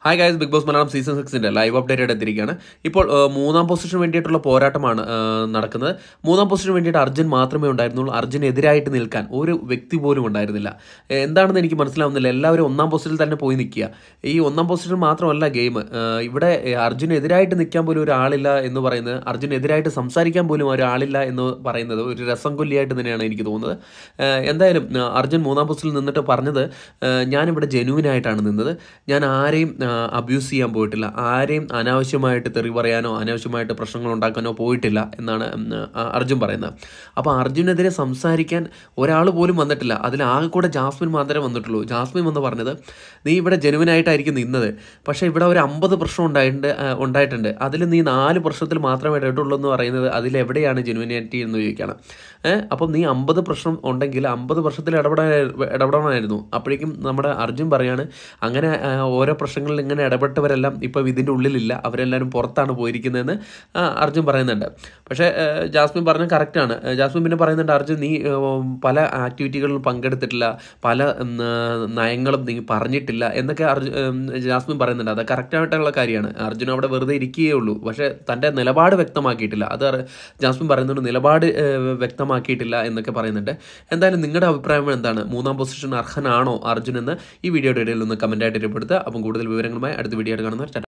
Hi guys, big boss Malayalam season 6 live update എത്തിയിരിക്കുകയാണ്. ഇപ്പോൾ മൂന്നാം പൊസിഷന് വേണ്ടിയിട്ടുള്ള പോരാട്ടമാണ് നടക്കുന്നത്. മൂന്നാം പൊസിഷന് വേണ്ടിയിട്ട് അർജുൻ മാത്രമേ ഉണ്ടായിരുന്നുള്ളൂ. അർജുനെതിരായിട്ട് നിൽക്കാൻ ഒരു വ്യക്തി പോലും ഉണ്ടായിരുന്നില്ല. എന്താണെന്ന് എനിക്ക് മനസ്സിലാവുന്നില്ല. എല്ലാവരും ഒന്നാം പൊസിഷനിൽ തന്നെ പോയി നിൽക്കുക. ഈ ഒന്നാം പൊസിഷൻ മാത്രമല്ല ഗെയിം. ഇവിടെ അർജുനെതിരായിട്ട് നിൽക്കാൻ പോലും ഒരാളില്ല എന്ന് പറയുന്നത്, അർജുനെതിരായിട്ട് സംസാരിക്കാൻ പോലും ഒരാളില്ല എന്ന് പറയുന്നത് ഒരു രസം കൊല്ലിയായിട്ട് തന്നെയാണ് എനിക്ക് തോന്നുന്നത്. എന്തായാലും അർജുൻ മൂന്നാം പൊസിഷനിൽ നിന്നിട്ട് പറഞ്ഞത്, ഞാനിവിടെ ജെന്യൂനായിട്ടാണ് നിന്നത്. ഞാൻ ആരെയും അബ്യൂസ് ചെയ്യാൻ പോയിട്ടില്ല, ആരെയും അനാവശ്യമായിട്ട് തെറി പറയാനോ അനാവശ്യമായിട്ട് പ്രശ്നങ്ങൾ ഉണ്ടാക്കാനോ പോയിട്ടില്ല എന്നാണ് അർജുൻ പറയുന്നത്. അപ്പോൾ അർജുനെതിരെ സംസാരിക്കാൻ ഒരാൾ പോലും വന്നിട്ടില്ല. അതിലാകെ കൂടെ ജാസ്മിൻ മാത്രമേ വന്നിട്ടുള്ളൂ. ജാസ്മിൻ വന്ന് പറഞ്ഞത്, നീ ഇവിടെ ജെനുവിനായിട്ടായിരിക്കും നിന്നത്, പക്ഷേ ഇവിടെ ഒരു 50 പ്രശ്നം ഉണ്ടായിട്ടുണ്ട്. അതിൽ നീ 4 പ്രശ്നത്തിൽ മാത്രമേ ഇടയിട്ടുള്ളൂ എന്ന് പറയുന്നത്, അതിലെവിടെയാണ് ജെനുവിനാലിറ്റി എന്ന് ചോദിക്കുകയാണ്. അപ്പം നീ 50 പ്രശ്നം ഉണ്ടെങ്കിൽ 50 പ്രശ്നത്തിൽ ഇടപെടണമായിരുന്നു. അപ്പോഴേക്കും നമ്മുടെ അർജുൻ പറയാണ്, അങ്ങനെ ഓരോ പ്രശ്നങ്ങളിൽ ഇങ്ങനെ ഇടപെട്ടവരെല്ലാം ഇപ്പം ഇതിൻ്റെ ഉള്ളിലില്ല, അവരെല്ലാവരും പുറത്താണ് പോയിരിക്കുന്നതെന്ന് അർജുൻ പറയുന്നുണ്ട്. പക്ഷേ ജാസ്മിൻ പറഞ്ഞത് കറക്റ്റാണ്. ജാസ്മിൻ പിന്നെ പറയുന്നുണ്ട്, അർജുൻ നീ പല ആക്ടിവിറ്റികളിലും പങ്കെടുത്തിട്ടില്ല, പല നയങ്ങളും നീ പറഞ്ഞിട്ടില്ല എന്നൊക്കെ ജാസ്മിൻ പറയുന്നുണ്ട്. അത് കറക്റ്റായിട്ടുള്ള കാര്യമാണ്. അർജുൻ അവിടെ വെറുതെ ഇരിക്കുകയേ ഉള്ളൂ. പക്ഷേ തൻ്റെ നിലപാട് വ്യക്തമാക്കിയിട്ടില്ല. അത് ജാസ്മിൻ പറയുന്നുണ്ട്, നിലപാട് വ്യക്തമാക്കിയിട്ടില്ല എന്നൊക്കെ പറയുന്നുണ്ട്. എന്തായാലും നിങ്ങളുടെ അഭിപ്രായം എന്താണ്? മൂന്നാം പൊസിഷൻ അർഹനാണോ അർജുൻ എന്ന് ഈ വീഡിയോയുടെ ഇടയിൽ ഒന്ന് കമൻറ്റായിട്ട് രേഖപ്പെടുത്തുക. അപ്പം കൂടുതൽ വിവരങ്ങളുമായി അടുത്ത വീഡിയോ ആയിട്ട് കാണുന്നവർ